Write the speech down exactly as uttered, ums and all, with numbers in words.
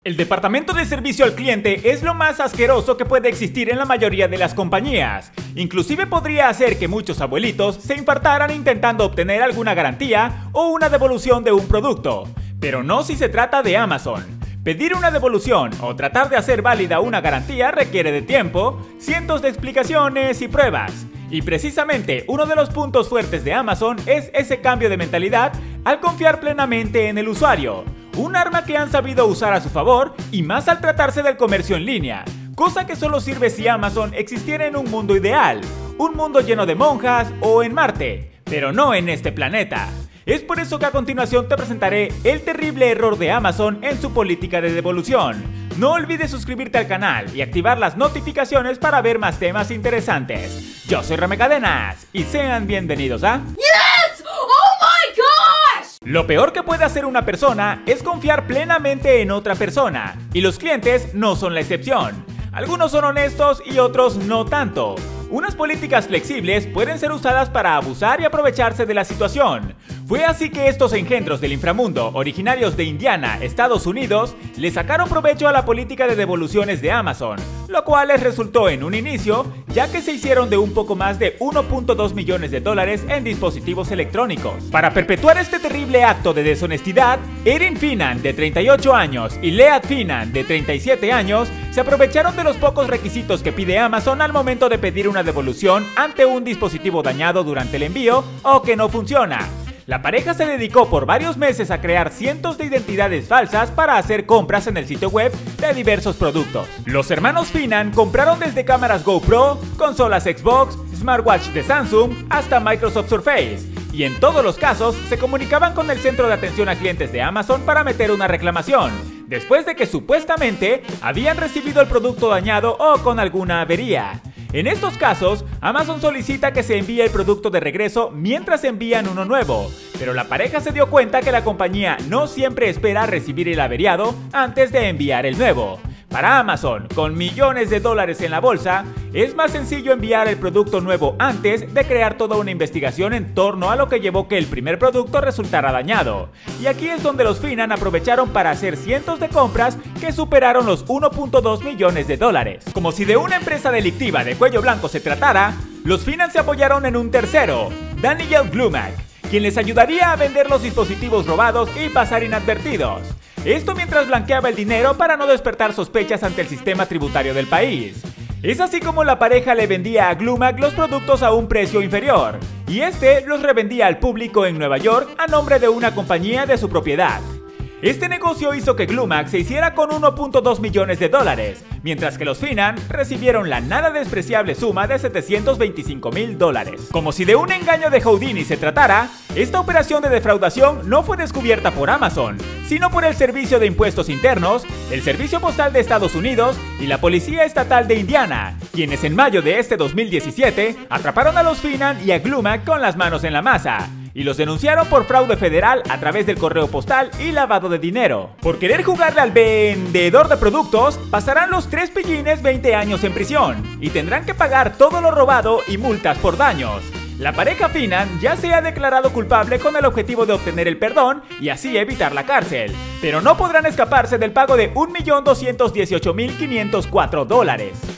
El departamento de servicio al cliente es lo más asqueroso que puede existir en la mayoría de las compañías. Inclusive podría hacer que muchos abuelitos se infartaran intentando obtener alguna garantía o una devolución de un producto. Pero no si se trata de Amazon. Pedir una devolución o tratar de hacer válida una garantía requiere de tiempo, cientos de explicaciones y pruebas. Y precisamente uno de los puntos fuertes de Amazon es ese cambio de mentalidad al confiar plenamente en el usuario. Un arma que han sabido usar a su favor y más al tratarse del comercio en línea, cosa que solo sirve si Amazon existiera en un mundo ideal, un mundo lleno de monjas o en Marte, pero no en este planeta. Es por eso que a continuación te presentaré el terrible error de Amazon en su política de devolución. No olvides suscribirte al canal y activar las notificaciones para ver más temas interesantes. Yo soy Rame Cadenas y sean bienvenidos a... ¡Yes! ¡Oh my gosh! Lo peor que puede hacer una persona es confiar plenamente en otra persona, y los clientes no son la excepción. Algunos son honestos y otros no tanto. Unas políticas flexibles pueden ser usadas para abusar y aprovecharse de la situación. Fue así que estos engendros del inframundo, originarios de Indiana, Estados Unidos, le sacaron provecho a la política de devoluciones de Amazon, lo cual les resultó en un inicio, ya que se hicieron de un poco más de uno punto dos millones de dólares en dispositivos electrónicos. Para perpetuar este terrible acto de deshonestidad, Erin Finan, de treinta y ocho años, y Leah Finan, de treinta y siete años, se aprovecharon de los pocos requisitos que pide Amazon al momento de pedir una devolución ante un dispositivo dañado durante el envío o que no funciona. La pareja se dedicó por varios meses a crear cientos de identidades falsas para hacer compras en el sitio web de diversos productos. Los hermanos Finan compraron desde cámaras GoPro, consolas Xbox, smartwatch de Samsung, hasta Microsoft Surface. Y en todos los casos se comunicaban con el centro de atención a clientes de Amazon para meter una reclamación, después de que supuestamente habían recibido el producto dañado o con alguna avería. En estos casos, Amazon solicita que se envíe el producto de regreso mientras envían uno nuevo, pero la pareja se dio cuenta que la compañía no siempre espera recibir el averiado antes de enviar el nuevo. Para Amazon, con millones de dólares en la bolsa, es más sencillo enviar el producto nuevo antes de crear toda una investigación en torno a lo que llevó que el primer producto resultara dañado. Y aquí es donde los Finan aprovecharon para hacer cientos de compras que superaron los uno punto dos millones de dólares. Como si de una empresa delictiva de cuello blanco se tratara, los Finan se apoyaron en un tercero, Daniel Glumak, quien les ayudaría a vender los dispositivos robados y pasar inadvertidos. Esto mientras blanqueaba el dinero para no despertar sospechas ante el sistema tributario del país. Es así como la pareja le vendía a Glumak los productos a un precio inferior, y este los revendía al público en Nueva York a nombre de una compañía de su propiedad. Este negocio hizo que Glumak se hiciera con uno punto dos millones de dólares, mientras que los Finan recibieron la nada despreciable suma de setecientos veinticinco mil dólares. Como si de un engaño de Houdini se tratara, esta operación de defraudación no fue descubierta por Amazon, sino por el Servicio de Impuestos Internos, el Servicio Postal de Estados Unidos y la Policía Estatal de Indiana, quienes en mayo de este dos mil diecisiete atraparon a los Finan y a Glumak con las manos en la masa, y los denunciaron por fraude federal a través del correo postal y lavado de dinero. Por querer jugarle al vendedor de productos, pasarán los tres pillines veinte años en prisión, y tendrán que pagar todo lo robado y multas por daños. La pareja Finan ya se ha declarado culpable con el objetivo de obtener el perdón y así evitar la cárcel, pero no podrán escaparse del pago de un millón doscientos dieciocho mil quinientos cuatro dólares.